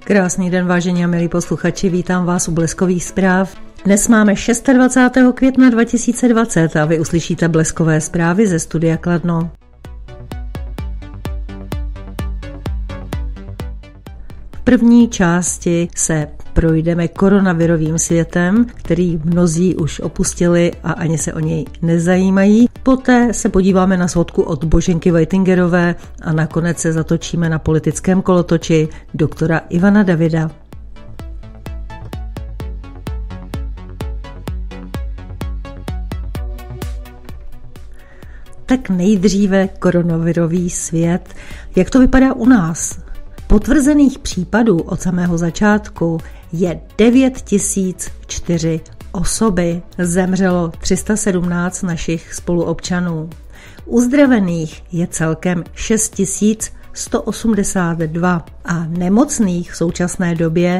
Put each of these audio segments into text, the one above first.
Krásný den, vážení a milí posluchači, vítám vás u Bleskových zpráv. Dnes máme 26. května 2020 a vy uslyšíte Bleskové zprávy ze studia Kladno. V první části se projdeme koronavirovým světem, který mnozí už opustili a ani se o něj nezajímají. Poté se podíváme na svodku od Boženky Vajtingerové a nakonec se zatočíme na politickém kolotoči doktora Ivana Davida. Tak nejdříve koronavirový svět. Jak to vypadá u nás? Potvrzených případů od samého začátku je 9004 osoby. Zemřelo 317 našich spoluobčanů. Uzdravených je celkem 6182 a nemocných v současné době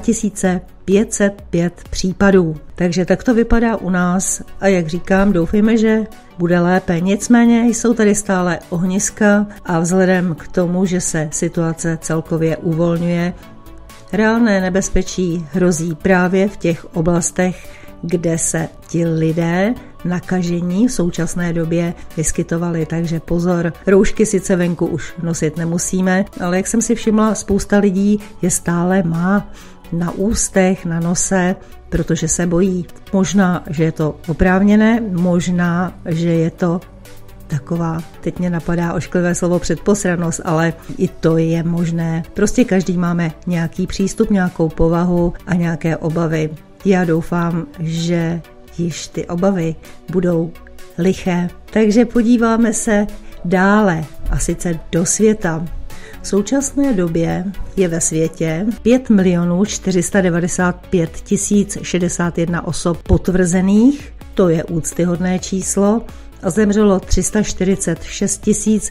2505 případů. Takže tak to vypadá u nás a jak říkám, doufejme, že bude lépe. Nicméně jsou tady stále ohniska a vzhledem k tomu, že se situace celkově uvolňuje, reálné nebezpečí hrozí právě v těch oblastech, kde se ti lidé nakažení v současné době vyskytovali. Takže pozor, roušky sice venku už nosit nemusíme, ale jak jsem si všimla, spousta lidí je stále má na ústech, na nose, protože se bojí. Možná, že je to oprávněné, možná, že je to taková, teď mě napadá ošklivé slovo předposranost, ale i to je možné. Prostě každý máme nějaký přístup, nějakou povahu a nějaké obavy. Já doufám, že již ty obavy budou liché. Takže podíváme se dále, a sice do světa. V současné době je ve světě 5 495 061 osob potvrzených, to je úctyhodné číslo, a zemřelo 346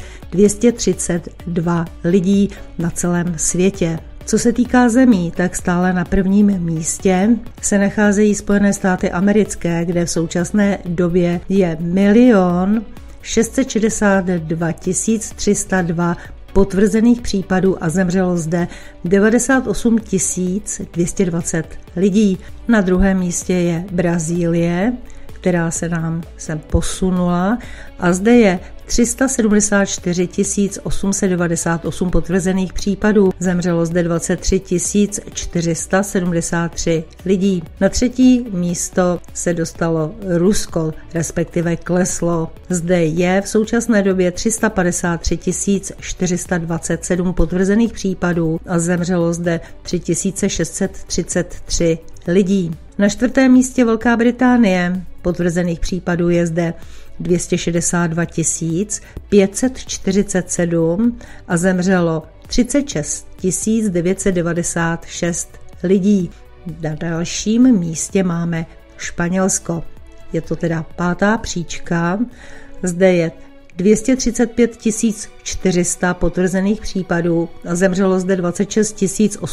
232 lidí na celém světě. Co se týká zemí, tak stále na prvním místě se nacházejí Spojené státy americké, kde v současné době je 1 662 302 potvrzených případů a zemřelo zde 98 220 lidí. Na druhém místě je Brazílie, která se nám sem posunula a zde je 374 898 potvrzených případů. Zemřelo zde 23 473 lidí. Na třetí místo se dostalo Rusko, respektive kleslo. Zde je v současné době 353 427 potvrzených případů a zemřelo zde 3633 lidí. Na čtvrtém místě Velká Británie. Potvrzených případů je zde 262 547 a zemřelo 36 996 lidí. Na dalším místě máme Španělsko. Je to teda pátá příčka. Zde je 235 400 potvrzených případů a zemřelo zde 26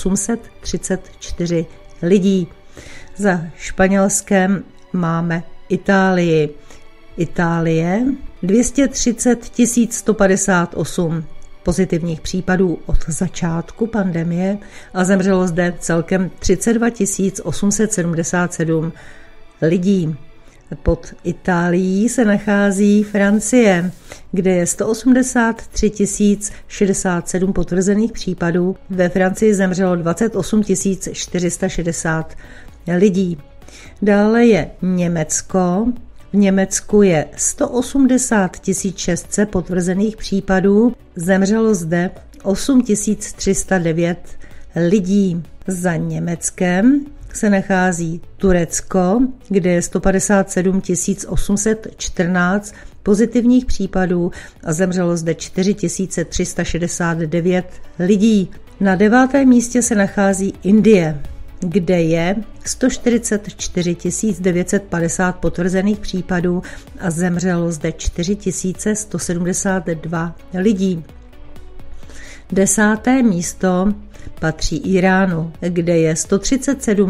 834 lidí. Za Španělskem máme Itálii. Itálie 230 158 pozitivních případů od začátku pandemie a zemřelo zde celkem 32 877 lidí. Pod Itálií se nachází Francie, kde je 183 067 potvrzených případů. Ve Francii zemřelo 28 460 lidí. Dále je Německo. V Německu je 180 600 potvrzených případů. Zemřelo zde 8 309 lidí. Za Německem se nachází Turecko, kde je 157 814 pozitivních případů a zemřelo zde 4 369 lidí. Na 9. místě se nachází Indie, kde je 144 950 potvrzených případů a zemřelo zde 4 172 lidí. 10. místo patří Iránu, kde je 137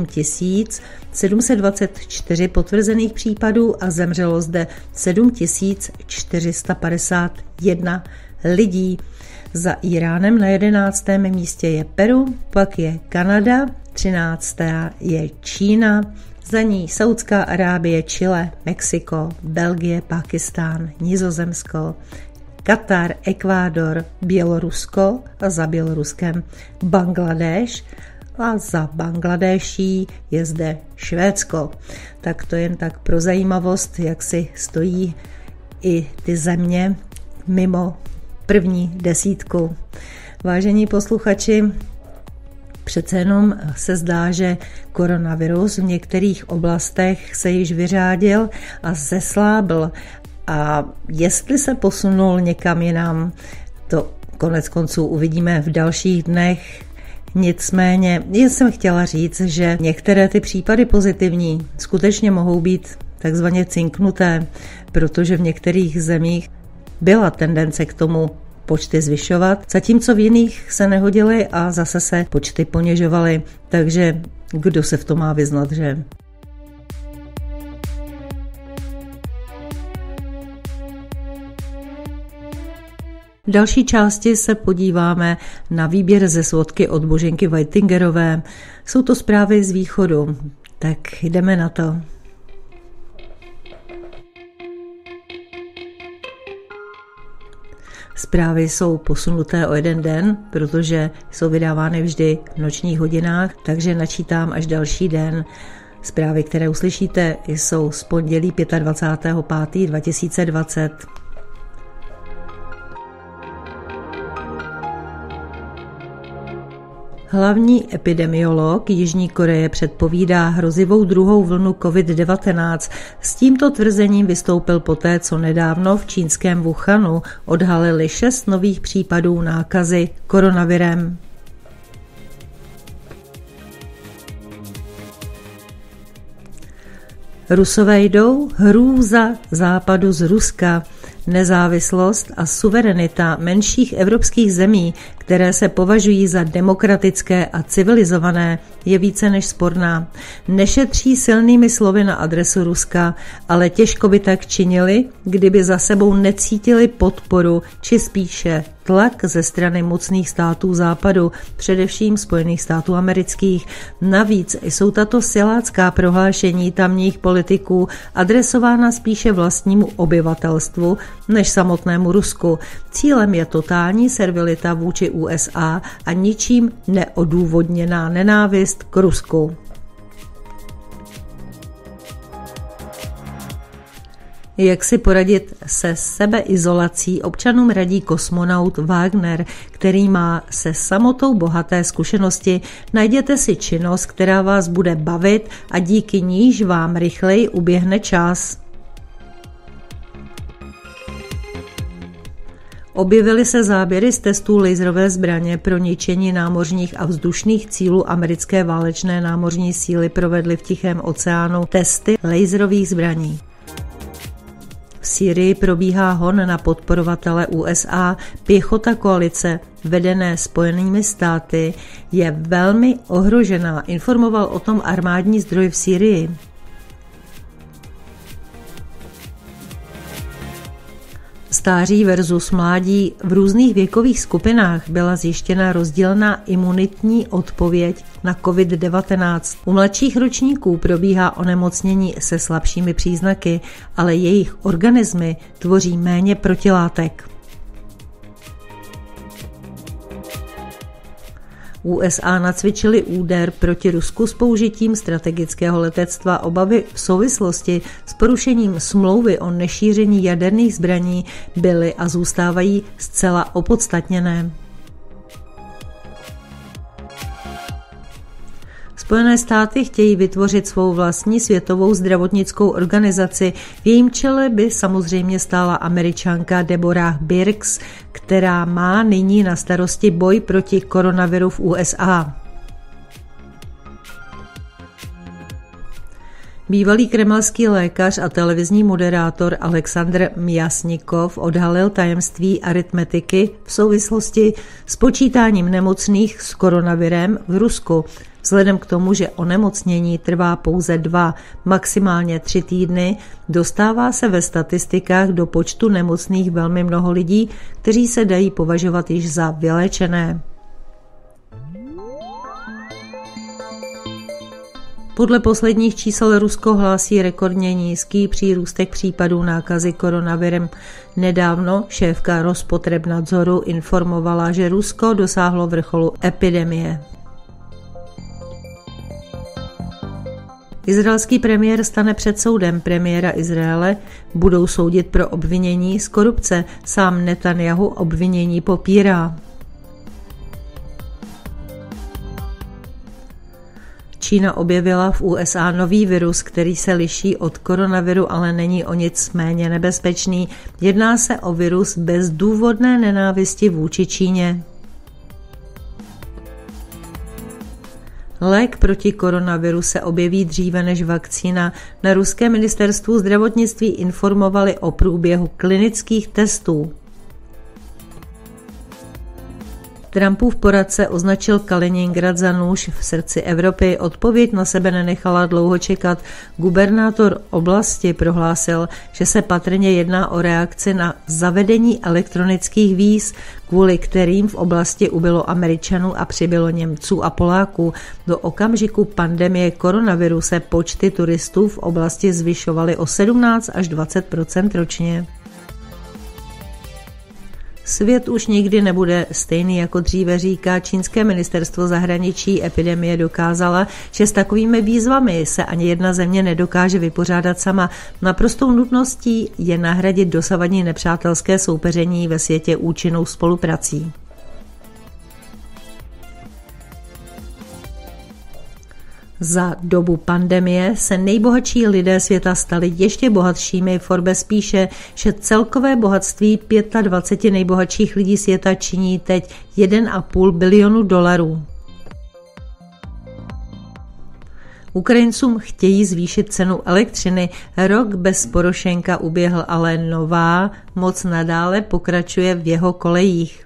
724 potvrzených případů a zemřelo zde 7 451 lidí. Za Iránem na 11. místě je Peru, pak je Kanada, 13. je Čína, za ní Saudská Arábie, Chile, Mexiko, Belgie, Pákistán, Nizozemsko, Katar, Ekvádor, Bělorusko a za Běloruskem Bangladéš a za Bangladéší je zde Švédsko. Tak to jen tak pro zajímavost, jak si stojí i ty země mimo první desítku. Vážení posluchači, přece jenom se zdá, že koronavirus v některých oblastech se již vyřádil a zeslábl. A jestli se posunul někam jinam, to konec konců uvidíme v dalších dnech. Nicméně jen jsem chtěla říct, že některé ty případy pozitivní skutečně mohou být takzvaně cinknuté, protože v některých zemích byla tendence k tomu počty zvyšovat, zatímco v jiných se nehodily a zase se počty ponižovaly. Takže kdo se v tom má vyznat, že? V další části se podíváme na výběr ze svodky od Boženky Whitingerové. Jsou to zprávy z východu, tak jdeme na to. Zprávy jsou posunuté o jeden den, protože jsou vydávány vždy v nočních hodinách, takže načítám až další den. Zprávy, které uslyšíte, jsou z pondělí 25. 2020. Hlavní epidemiolog Jižní Koreje předpovídá hrozivou druhou vlnu COVID-19. S tímto tvrzením vystoupil poté, co nedávno v čínském Wuhanu odhalili 6 nových případů nákazy koronavirem. Rusové jdou, hrůza západu z Ruska. Nezávislost a suverenita menších evropských zemí, které se považují za demokratické a civilizované, je více než sporná. Nešetří silnými slovy na adresu Ruska, ale těžko by tak činili, kdyby za sebou necítili podporu, či spíše tlak ze strany mocných států západu, především Spojených států amerických. Navíc jsou tato silácká prohlášení tamních politiků adresována spíše vlastnímu obyvatelstvu než samotnému Rusku. Cílem je totální servilita vůči USA a ničím neodůvodněná nenávist k Rusku. Jak si poradit se sebeizolací, občanům radí kosmonaut Wagner, který má se samotou bohaté zkušenosti. Najděte si činnost, která vás bude bavit a díky níž vám rychleji uběhne čas. Objevily se záběry z testů laserové zbraně pro ničení námořních a vzdušných cílů americké válečné námořní síly provedly v Tichém oceánu testy laserových zbraní. V Sýrii probíhá hon na podporovatele USA. Pěchota koalice, vedené Spojenými státy, je velmi ohrožená, informoval o tom armádní zdroj v Sýrii. Stáří versus mládí. V různých věkových skupinách byla zjištěna rozdílná imunitní odpověď na COVID-19. U mladších ročníků probíhá onemocnění se slabšími příznaky, ale jejich organismy tvoří méně protilátek. USA nacvičili úder proti Rusku s použitím strategického letectva. Obavy v souvislosti s porušením smlouvy o nešíření jaderných zbraní byly a zůstávají zcela opodstatněné. Spojené státy chtějí vytvořit svou vlastní světovou zdravotnickou organizaci. V jejím čele by samozřejmě stála Američanka Deborah Birx, která má nyní na starosti boj proti koronaviru v USA. Bývalý kremelský lékař a televizní moderátor Aleksandr Mjasnikov odhalil tajemství aritmetiky v souvislosti s počítáním nemocných s koronavirem v Rusku. Vzhledem k tomu, že onemocnění trvá pouze 2, maximálně 3 týdny, dostává se ve statistikách do počtu nemocných velmi mnoho lidí, kteří se dají považovat již za vyléčené. Podle posledních čísel Rusko hlásí rekordně nízký přírůstek případů nákazy koronavirem. Nedávno šéfka Rospotrebnadzoru informovala, že Rusko dosáhlo vrcholu epidemie. Izraelský premiér stane před soudem. Premiéra Izraele budou soudit pro obvinění z korupce. Sám Netanjahu obvinění popírá. Čína objevila v USA nový virus, který se liší od koronaviru, ale není o nic méně nebezpečný. Jedná se o virus bezdůvodné nenávisti vůči Číně. Lék proti koronaviru se objeví dříve než vakcína. Na ruském ministerstvu zdravotnictví informovali o průběhu klinických testů. Trumpův poradce označil Kaliningrad za nůž v srdci Evropy. Odpověď na sebe nenechala dlouho čekat. Gubernátor oblasti prohlásil, že se patrně jedná o reakci na zavedení elektronických víz, kvůli kterým v oblasti ubylo Američanů a přibylo Němců a Poláků. Do okamžiku pandemie koronaviru se počty turistů v oblasti zvyšovaly o 17 až 20% ročně. Svět už nikdy nebude stejný jako dříve, říká čínské ministerstvo zahraničí. Epidemie dokázala, že s takovými výzvami se ani jedna země nedokáže vypořádat sama. Naprostou nutností je nahradit dosavadní nepřátelské soupeření ve světě účinnou spoluprací. Za dobu pandemie se nejbohatší lidé světa stali ještě bohatšími. Forbes píše, že celkové bohatství 25 nejbohatších lidí světa činí teď 1,5 bilionu dolarů. Ukrajincům chtějí zvýšit cenu elektřiny. Rok bez Porošenka uběhl, ale nová moc nadále pokračuje v jeho kolejích.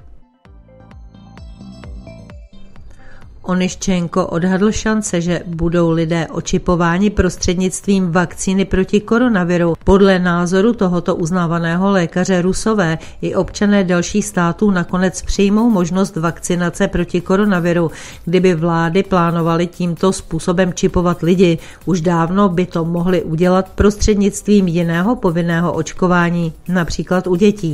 Onyščenko odhadl šance, že budou lidé očipováni prostřednictvím vakcíny proti koronaviru. Podle názoru tohoto uznávaného lékaře Rusové i občané dalších států nakonec přijmou možnost vakcinace proti koronaviru. Kdyby vlády plánovaly tímto způsobem čipovat lidi, už dávno by to mohly udělat prostřednictvím jiného povinného očkování, například u dětí.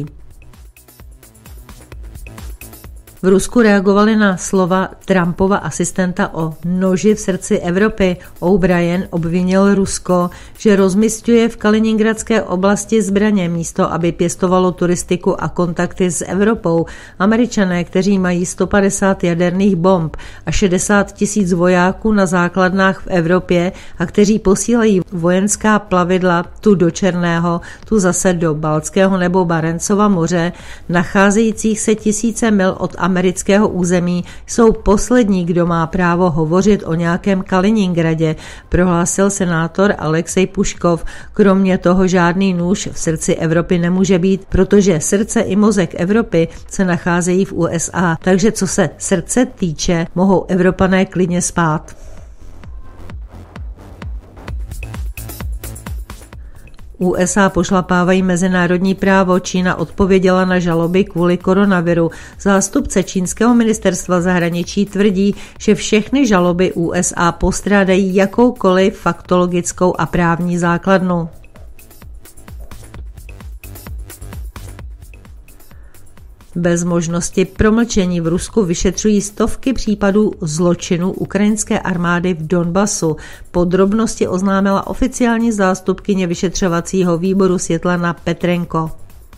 V Rusku reagovali na slova Trumpova asistenta o noži v srdci Evropy. O'Brien obvinil Rusko, že rozmisťuje v Kaliningradské oblasti zbraně místo, aby pěstovalo turistiku a kontakty s Evropou. Američané, kteří mají 150 jaderných bomb a 60 000 vojáků na základnách v Evropě a kteří posílají vojenská plavidla tu do Černého, tu zase do Baltského nebo Barencova moře, nacházejících se tisíce mil od amerického území, jsou poslední, kdo má právo hovořit o nějakém Kaliningradě, prohlásil senátor Alexej Puškov. Kromě toho žádný nůž v srdci Evropy nemůže být, protože srdce i mozek Evropy se nacházejí v USA, takže co se srdce týče, mohou Evropané klidně spát. USA pošlapávají mezinárodní právo, Čína odpověděla na žaloby kvůli koronaviru. Zástupce čínského ministerstva zahraničí tvrdí, že všechny žaloby USA postrádají jakoukoliv faktologickou a právní základnu. Bez možnosti promlčení v Rusku vyšetřují stovky případů zločinů ukrajinské armády v Donbasu. Podrobnosti oznámila oficiální zástupkyně vyšetřovacího výboru Světlana Petrenko.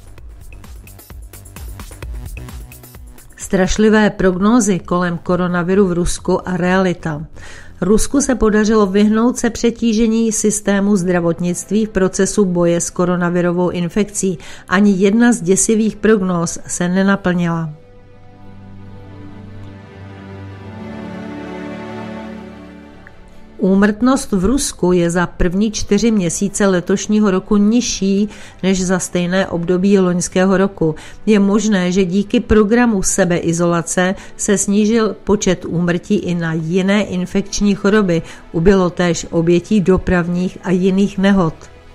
Strašlivé prognózy kolem koronaviru v Rusku a realita. Rusku se podařilo vyhnout se přetížení systému zdravotnictví v procesu boje s koronavirovou infekcí. Ani jedna z děsivých prognóz se nenaplnila. Úmrtnost v Rusku je za první 4 měsíce letošního roku nižší než za stejné období loňského roku. Je možné, že díky programu sebeizolace se snížil počet úmrtí i na jiné infekční choroby. Ubylo též obětí dopravních a jiných nehod.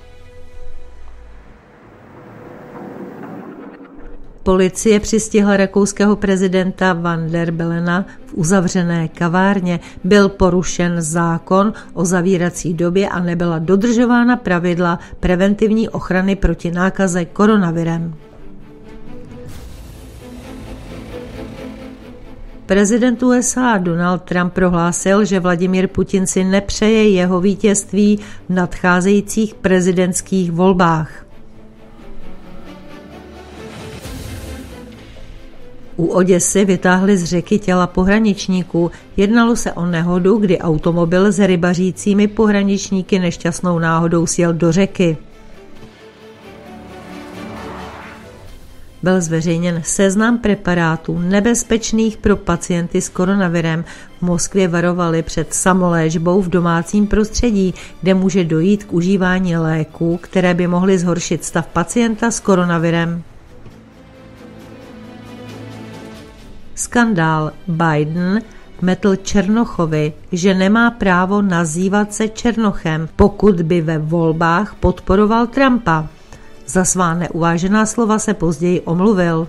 Policie přistihla rakouského prezidenta Van der Bellena v uzavřené kavárně. Byl porušen zákon o zavírací době a nebyla dodržována pravidla preventivní ochrany proti nákaze koronavirem. Prezident USA Donald Trump prohlásil, že Vladimír Putin si nepřeje jeho vítězství v nadcházejících prezidentských volbách. U Oděsy vytáhli z řeky těla pohraničníků. Jednalo se o nehodu, kdy automobil s rybařícími pohraničníky nešťastnou náhodou sjel do řeky. Byl zveřejněn seznam preparátů nebezpečných pro pacienty s koronavirem. V Moskvě varovali před samoléčbou v domácím prostředí, kde může dojít k užívání léků, které by mohly zhoršit stav pacienta s koronavirem. Skandál. Biden metl Černochovi, že nemá právo nazývat se Černochem, pokud by ve volbách podporoval Trumpa. Za svá neuvážená slova se později omluvil.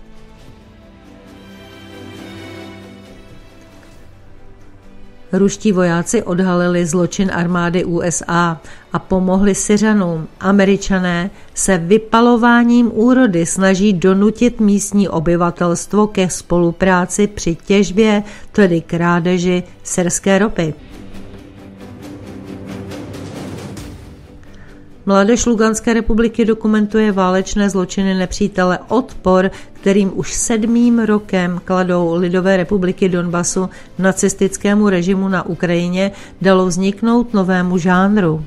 Ruští vojáci odhalili zločin armády USA a pomohli Syřanům. Američané se vypalováním úrody snaží donutit místní obyvatelstvo ke spolupráci při těžbě, tedy krádeži syrské ropy. Mládež Luganské republiky dokumentuje válečné zločiny nepřítele, odpor, kterým už 7. rokem kladou lidové republiky Donbasu nacistickému režimu na Ukrajině, dalo vzniknout novému žánru.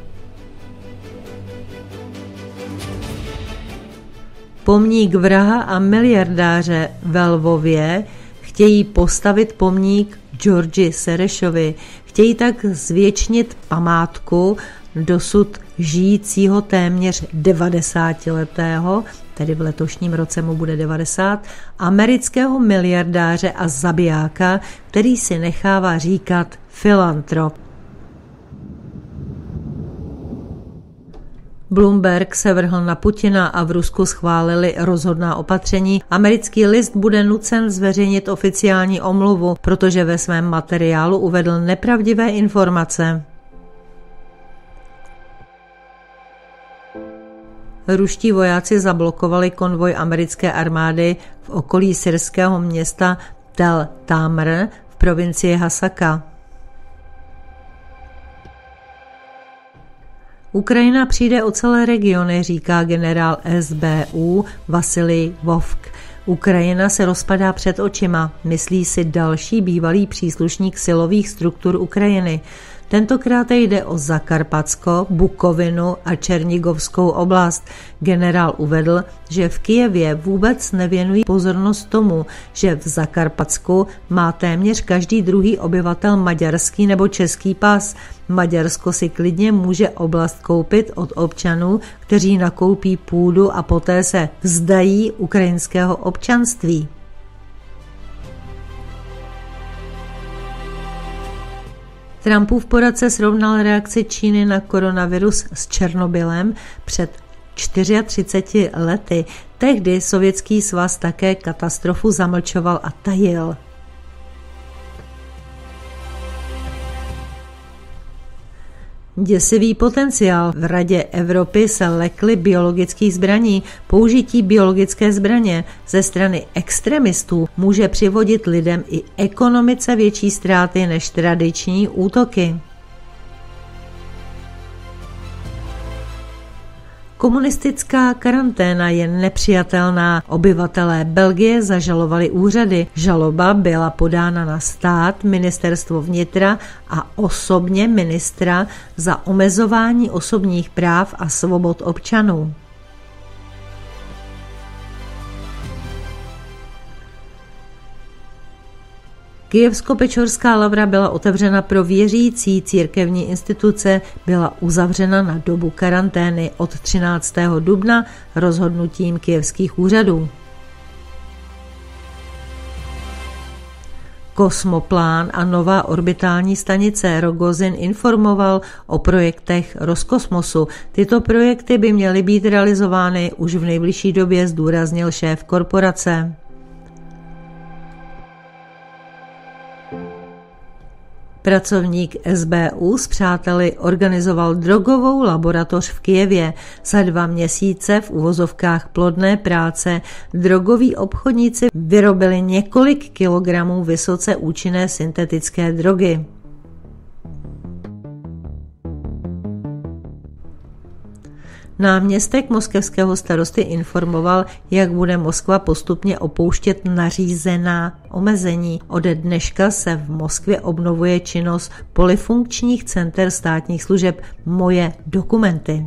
Pomník vraha a miliardáře ve Lvově chtějí postavit pomník Georgi Serešovi. Chtějí tak zvětšnit památku dosud žijícího téměř 90letého, tedy v letošním roce mu bude 90, amerického miliardáře a zabijáka, který si nechává říkat filantrop. Bloomberg se vrhl na Putina a v Rusku schválili rozhodná opatření. Americký list bude nucen zveřejnit oficiální omluvu, protože ve svém materiálu uvedl nepravdivé informace. Ruští vojáci zablokovali konvoj americké armády v okolí syrského města Tel Tamr v provincii Hasaka. Ukrajina přijde o celé regiony, říká generál SBU Vasilij Vovk. Ukrajina se rozpadá před očima, myslí si další bývalý příslušník silových struktur Ukrajiny. Tentokrát jde o Zakarpatsko, Bukovinu a Černigovskou oblast. Generál uvedl, že v Kyjevě vůbec nevěnují pozornost tomu, že v Zakarpatsku má téměř každý druhý obyvatel maďarský nebo český pas. Maďarsko si klidně může oblast koupit od občanů, kteří nakoupí půdu a poté se vzdají ukrajinského občanství. Trumpův poradce srovnal reakci Číny na koronavirus s Černobylem před 34 lety. Tehdy Sovětský svaz také katastrofu zamlčoval a tajil. Děsivý potenciál. V Radě Evropy se lekly biologických zbraní. Použití biologické zbraně ze strany extremistů může přivodit lidem i ekonomice větší ztráty než tradiční útoky. Komunistická karanténa je nepřijatelná. Obyvatelé Belgie zažalovali úřady. Žaloba byla podána na stát, ministerstvo vnitra a osobně ministra za omezování osobních práv a svobod občanů. Kyjevsko-Pečorská lavra byla otevřena pro věřící, církevní instituce byla uzavřena na dobu karantény od 13. dubna rozhodnutím kyjevských úřadů. Kosmoplán a nová orbitální stanice Rogozin informoval o projektech Roskosmosu. Tyto projekty by měly být realizovány už v nejbližší době, zdůraznil šéf korporace. Pracovník SBU s přáteli organizoval drogovou laboratoř v Kyjevě. Za 2 měsíce v uvozovkách plodné práce drogoví obchodníci vyrobili několik kilogramů vysoce účinné syntetické drogy. Náměstek moskevského starosty informoval, jak bude Moskva postupně opouštět nařízená omezení. Ode dneška se v Moskvě obnovuje činnost polifunkčních center státních služeb Moje dokumenty.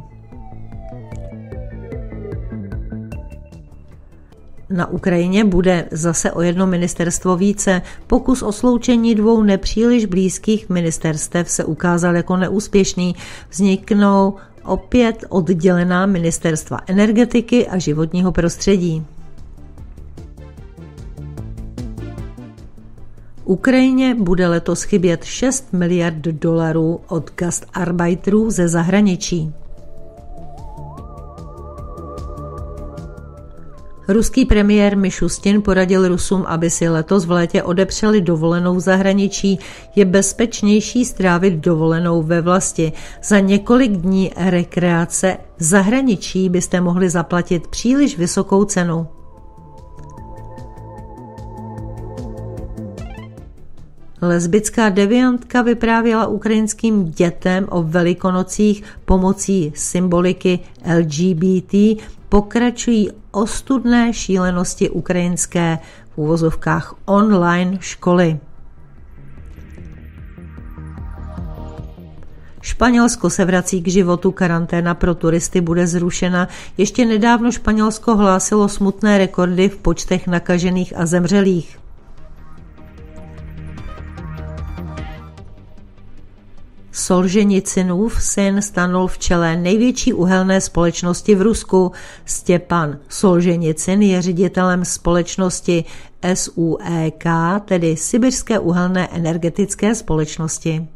Na Ukrajině bude zase o jedno ministerstvo více. Pokus o sloučení 2 nepříliš blízkých ministerstev se ukázal jako neúspěšný. Vzniknou opět oddělená ministerstva energetiky a životního prostředí. Ukrajině bude letos chybět 6 miliard dolarů od gastarbeiterů ze zahraničí. Ruský premiér Mišustin poradil Rusům, aby si letos v létě odepřeli dovolenou v zahraničí. Je bezpečnější strávit dovolenou ve vlasti. Za několik dní rekreace v zahraničí byste mohli zaplatit příliš vysokou cenu. Lesbická deviantka vyprávěla ukrajinským dětem o Velikonocích pomocí symboliky LGBT. Pokračují ostudné šílenosti ukrajinské v uvozovkách online školy. Španělsko se vrací k životu, karanténa pro turisty bude zrušena. Ještě nedávno Španělsko hlásilo smutné rekordy v počtech nakažených a zemřelých. Solženicynův syn stanul v čele největší uhelné společnosti v Rusku. Stěpan Solženicyn je ředitelem společnosti SUEK, tedy Sibirské uhelné energetické společnosti.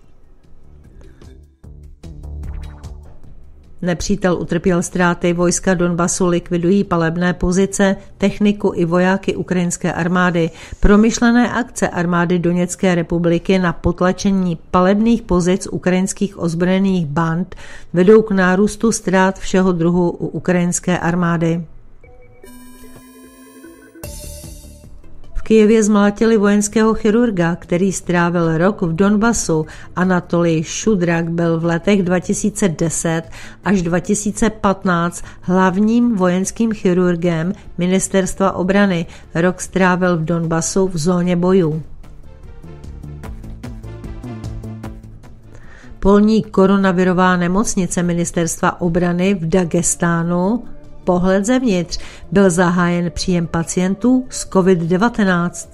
Nepřítel utrpěl ztráty, vojska Donbasu likvidují palebné pozice, techniku i vojáky ukrajinské armády. Promyšlené akce armády Doněcké republiky na potlačení palebných pozic ukrajinských ozbrojených band vedou k nárůstu ztrát všeho druhu u ukrajinské armády. V Kyjevě zmlátili vojenského chirurga, který strávil rok v Donbasu. Anatolij Šudrak byl v letech 2010 až 2015 hlavním vojenským chirurgem ministerstva obrany. Rok strávil v Donbasu v zóně bojů. Polní koronavirová nemocnice ministerstva obrany v Dagestánu Pohled zevnitř, byl zahájen příjem pacientů s COVID-19.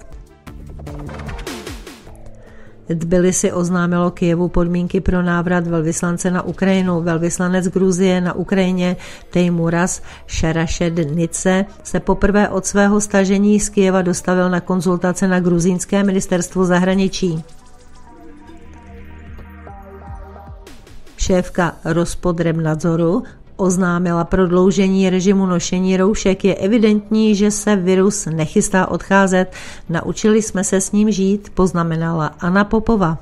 Tbilisi oznámilo Kyjevu podmínky pro návrat velvyslance na Ukrajinu. Velvyslanec Gruzie na Ukrajině Tejmuras Šarašednice se poprvé od svého stažení z Kyjeva dostavil na konzultace na gruzínské ministerstvo zahraničí. Šéfka Rospodrebnadzoru oznámila prodloužení režimu nošení roušek. Je evidentní, že se virus nechystá odcházet. Naučili jsme se s ním žít, poznamenala Anna Popova.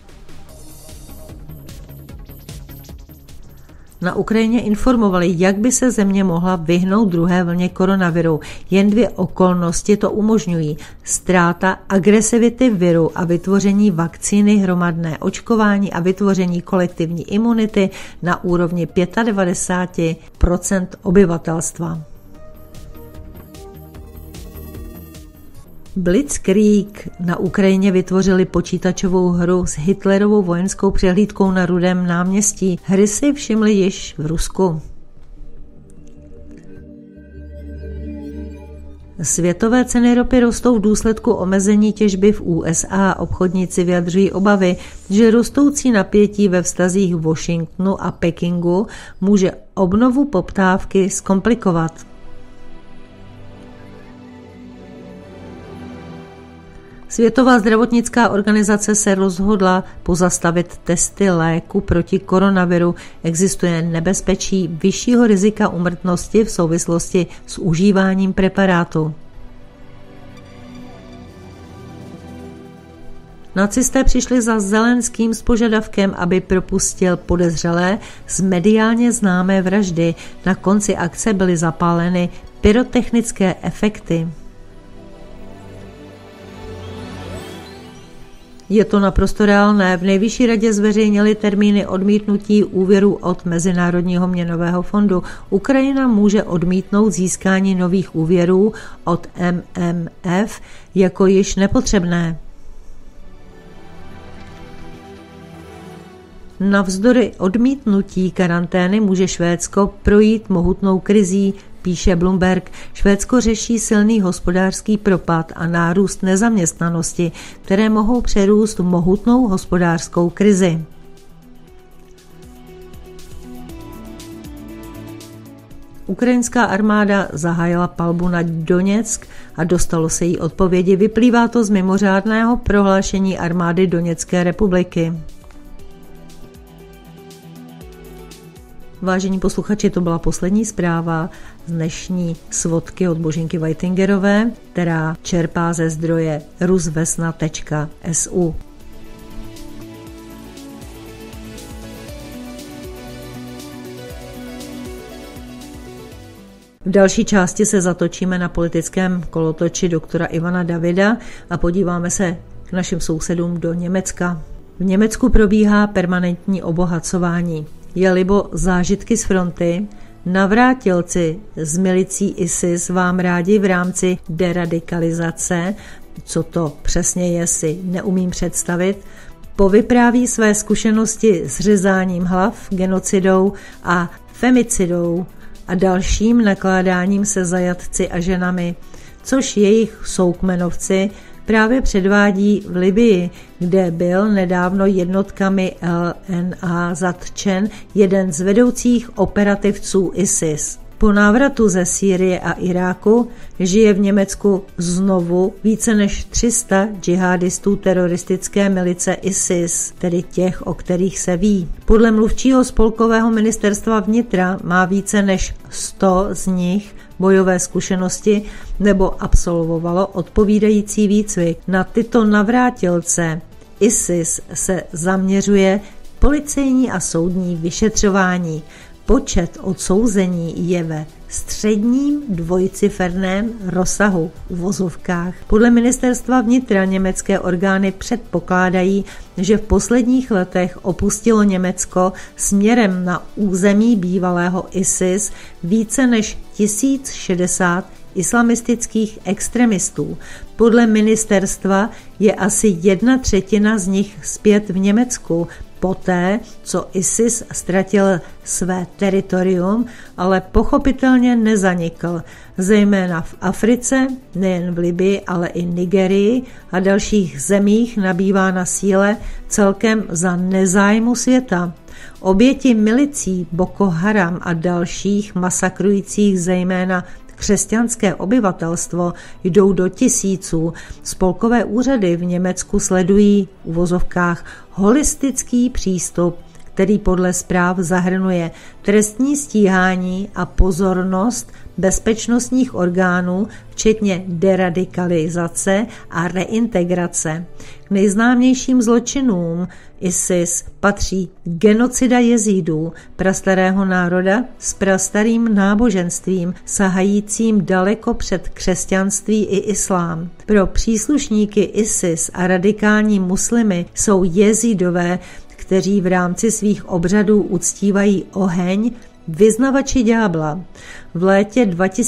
Na Ukrajině informovali, jak by se země mohla vyhnout druhé vlně koronaviru. Jen 2 okolnosti to umožňují. Ztráta agresivity viru a vytvoření vakcíny, hromadné očkování a vytvoření kolektivní imunity na úrovni 95% obyvatelstva. Blitzkrieg na Ukrajině vytvořili počítačovou hru s Hitlerovou vojenskou přehlídkou na Rudém náměstí. Hry si všimli již v Rusku. Světové ceny ropy rostou v důsledku omezení těžby v USA. Obchodníci vyjadřují obavy, že rostoucí napětí ve vztazích Washingtonu a Pekingu může obnovu poptávky zkomplikovat. Světová zdravotnická organizace se rozhodla pozastavit testy léku proti koronaviru. Existuje nebezpečí vyššího rizika úmrtnosti v souvislosti s užíváním preparátu. Nacisté přišli za Zelenským s požadavkem, aby propustil podezřelé z mediálně známé vraždy. Na konci akce byly zapáleny pyrotechnické efekty. Je to naprosto reálné. V Nejvyšší radě zveřejnili termíny odmítnutí úvěrů od Mezinárodního měnového fondu. Ukrajina může odmítnout získání nových úvěrů od MMF jako již nepotřebné. Navzdory odmítnutí karantény může Švédsko projít mohutnou krizí, píše Bloomberg. Švédsko řeší silný hospodářský propad a nárůst nezaměstnanosti, které mohou přerůst v mohutnou hospodářskou krizi. Ukrajinská armáda zahájila palbu na Doněck a dostalo se jí odpovědi. Vyplývá to z mimořádného prohlášení armády Doněcké republiky. Vážení posluchači, to byla poslední zpráva z dnešní svodky od Božinky Whitingerové, která čerpá ze zdroje rusvesna.su. V další části se zatočíme na politickém kolotoči doktora Ivana Davida a podíváme se k našim sousedům do Německa. V Německu probíhá permanentní obohacování. Je-libo zážitky z fronty, navrátilci z milicí ISIS vám rádi v rámci deradikalizace, co to přesně je, si neumím představit, povypráví své zkušenosti s řezáním hlav, genocidou a femicidou a dalším nakládáním se zajatci a ženami, což jejich soukmenovci právě předvádí v Libyi, kde byl nedávno jednotkami LNA zatčen jeden z vedoucích operativců ISIS. Po návratu ze Sýrie a Iráku žije v Německu znovu více než 300 džihadistů teroristické milice ISIS, tedy těch, o kterých se ví. Podle mluvčího spolkového ministerstva vnitra má více než 100 z nich bojové zkušenosti nebo absolvovalo odpovídající výcvik. Na tyto navrátilce ISIS se zaměřuje policejní a soudní vyšetřování. Počet odsouzení je ve středním dvojciferném rozsahu v uvozovkách. Podle ministerstva vnitra německé orgány předpokládají, že v posledních letech opustilo Německo směrem na území bývalého ISIS více než 1060 islamistických extremistů. Podle ministerstva je asi 1/3 z nich zpět v Německu, poté, co ISIS ztratil své teritorium, ale pochopitelně nezanikl, zejména v Africe, nejen v Libyi, ale i Nigerii a dalších zemích nabývá na síle celkem za nezájmu světa. Oběti milicí Boko Haram a dalších masakrujících zejména křesťanské obyvatelstvo jdou do tisíců. Spolkové úřady v Německu sledují v uvozovkách holistický přístup, který podle zpráv zahrnuje trestní stíhání a pozornost bezpečnostních orgánů, včetně deradikalizace a reintegrace. K nejznámějším zločinům ISIS patří genocida jezídů, prastarého národa s prastarým náboženstvím, sahajícím daleko před křesťanství i islám. Pro příslušníky ISIS a radikální muslimy jsou jezídové, kteří v rámci svých obřadů uctívají oheň, vyznavači ďábla. V létě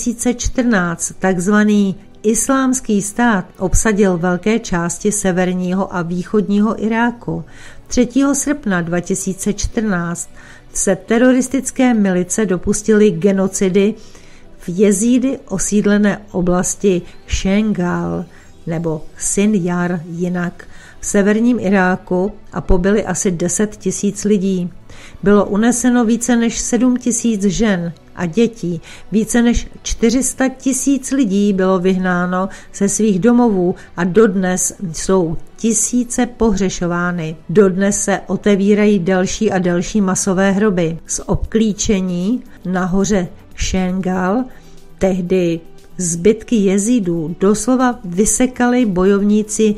2014 takzvaný Islámský stát obsadil velké části severního a východního Iráku. 3. srpna 2014 se teroristické milice dopustily genocidy v jezídy osídlené oblasti Šengal nebo Sinjar jinak v severním Iráku a pobili asi 10 000 lidí. Bylo uneseno více než 7 000 žen a dětí. Více než 400 000 lidí bylo vyhnáno ze svých domovů a dodnes jsou tisíce pohřešovány. Dodnes se otevírají další a další masové hroby. Z obklíčení na hoře Šengal tehdy zbytky jezídů doslova vysekali bojovníci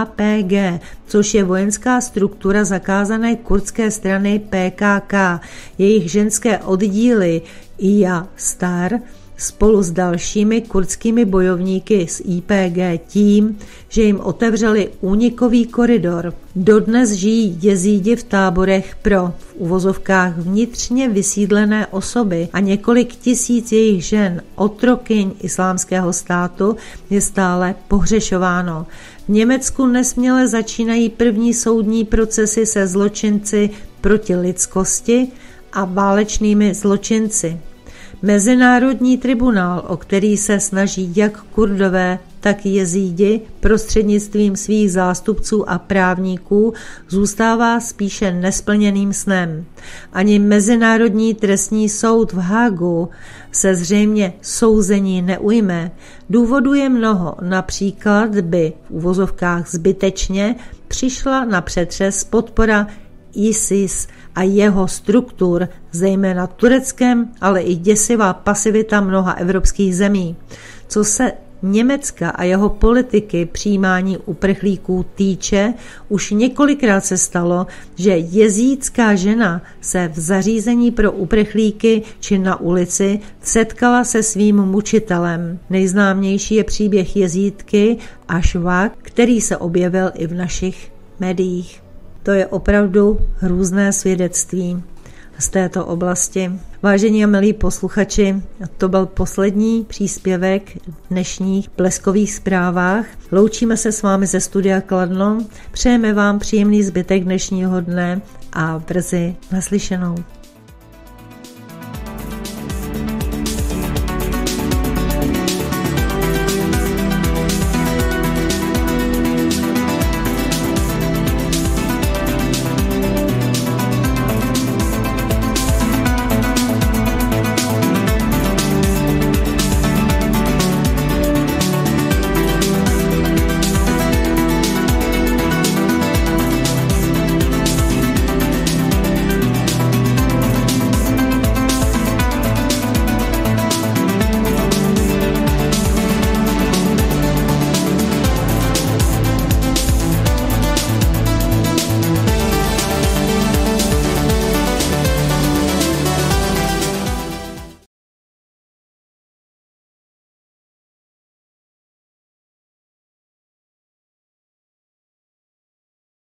HPG, což je vojenská struktura zakázané kurdské strany PKK. Jejich ženské oddíly Ija Star spolu s dalšími kurdskými bojovníky z IPG tím, že jim otevřeli únikový koridor. Dodnes žijí jezídi v táborech pro v uvozovkách vnitřně vysídlené osoby a několik tisíc jejich žen, otrokyň Islámského státu, je stále pohřešováno. V Německu nesměle začínají první soudní procesy se zločinci proti lidskosti a válečnými zločinci. Mezinárodní tribunál, o který se snaží jak Kurdové, tak jezídi prostřednictvím svých zástupců a právníků, zůstává spíše nesplněným snem. Ani Mezinárodní trestní soud v Hágu se zřejmě souzení neujme. Důvodů je mnoho, například by v uvozovkách zbytečně přišla na přetřes podpora ISIS a jeho struktur, zejména Tureckem, ale i děsivá pasivita mnoha evropských zemí. Co se Německa a jeho politiky přijímání uprchlíků týče, už několikrát se stalo, že jezídská žena se v zařízení pro uprchlíky či na ulici setkala se svým mučitelem. Nejznámější je příběh jezídky Ašvak, který se objevil i v našich médiích. To je opravdu hrůzné svědectví z této oblasti. Vážení a milí posluchači, to byl poslední příspěvek v dnešních Bleskových zprávách. Loučíme se s vámi ze studia Kladno, přejeme vám příjemný zbytek dnešního dne a brzy naslyšenou.